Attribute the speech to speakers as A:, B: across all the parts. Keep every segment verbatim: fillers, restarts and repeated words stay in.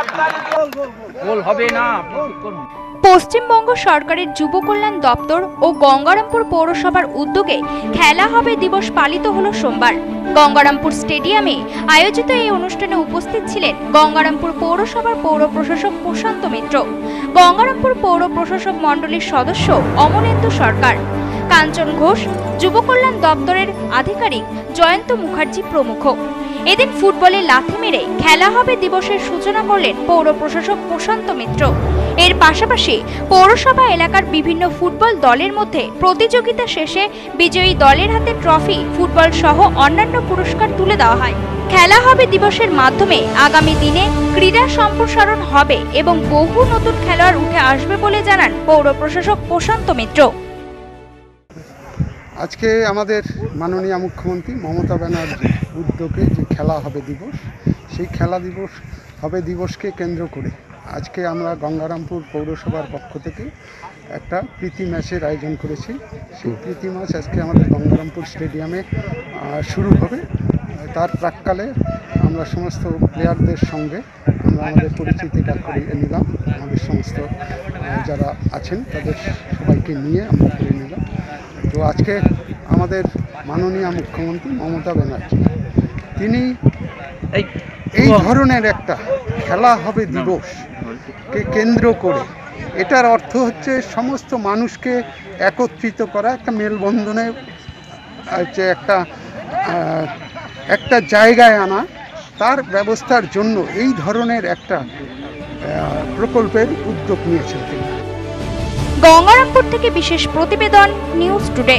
A: পশ্চিমবঙ্গ সরকারের যুব কল্যাণ দপ্তর ও গঙ্গারামপুর পৌরসভার উদ্যোগে খেলা হবে দিবস পালিত হলো সোমবার। গঙ্গারামপুর স্টেডিয়ামে আয়োজিত এই অনুষ্ঠানে উপস্থিত ছিলেন গঙ্গারামপুর পৌরসভার পৌর প্রশাসক প্রশান্ত মিত্র, গঙ্গারামপুর পৌর প্রশাসক মণ্ডলীর সদস্য অমনেন্দু সরকার, কাঞ্চন ঘোষ, যুব কল্যাণ দপ্তরের আধিকারিক জয়ন্ত মুখার্জি প্রমুখ। এদিন ফুটবলে লাথি মেরে খেলা হবে দিবসের সূচনা করলেন পৌর প্রশাসক প্রশান্ত মিত্র। এর পাশাপাশি পৌরসভা এলাকার বিভিন্ন ফুটবল দলের মধ্যে প্রতিযোগিতা শেষে বিজয়ী দলের হাতে ট্রফি, ফুটবল সহ অন্যান্য পুরস্কার তুলে দেওয়া হয়। খেলা হবে দিবসের মাধ্যমে আগামী দিনে ক্রীড়া সম্প্রসারণ হবে এবং বহু নতুন খেলোয়াড় উঠে আসবে বলে জানান পৌর প্রশাসক প্রশান্ত মিত্র।
B: আজকে আমাদের মাননীয় মুখ্যমন্ত্রী মমতা ব্যানার্জির উদ্যোগে যে খেলা হবে দিবস, সেই খেলা দিবস হবে দিবসকে কেন্দ্র করে আজকে আমরা গঙ্গারামপুর পৌরসভার পক্ষ থেকে একটা প্রীতি ম্যাচের আয়োজন করেছি। সেই প্রীতি ম্যাচ আজকে আমাদের গঙ্গারামপুর স্টেডিয়ামে শুরু হবে। তার প্রাক্কালে আমরা সমস্ত প্লেয়ারদের সঙ্গে আমরা আমাদের পরিচিতিটা করিয়ে নিলাম। আমাদের সমস্ত যারা আছেন তাদের সবাইকে নিয়ে আমরা করে নিলাম। তো আজকে আমাদের মাননীয় মুখ্যমন্ত্রী মমতা ব্যানার্জি তিনি এই ধরনের একটা খেলা হবে দিবসকে কেন্দ্র করে, এটার অর্থ হচ্ছে সমস্ত মানুষকে একত্রিত করা, একটা মেলবন্ধনে হচ্ছে একটা একটা জায়গায় আনা, তার ব্যবস্থার জন্য এই ধরনের একটা প্রকল্পের উদ্যোগ নিয়েছেন তিনি।
A: গঙ্গারামপুর থেকে বিশেষ প্রতিবেদন, নিউজ টুডে।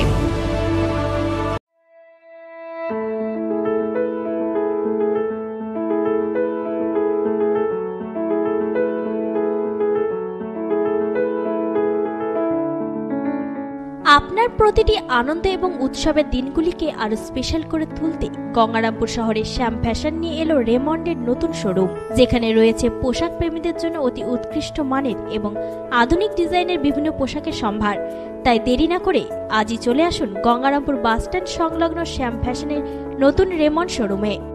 C: আপনার প্রতিটি আনন্দ এবং উৎসবের দিনগুলিকে আরো স্পেশাল করে তুলতে গঙ্গারামপুর শহরে শ্যাম ফ্যাশন নিয়ে এলো রেমন্ডের নতুন শোরুম, যেখানে রয়েছে পোশাক প্রেমীদের জন্য অতি উৎকৃষ্ট মানের এবং আধুনিক ডিজাইনের বিভিন্ন পোশাকের সম্ভার। তাই দেরি না করে আজই চলে আসুন গঙ্গারামপুর বাসস্ট্যান্ড সংলগ্ন শ্যাম ফ্যাশনের নতুন রেমন্ড শোরুমে।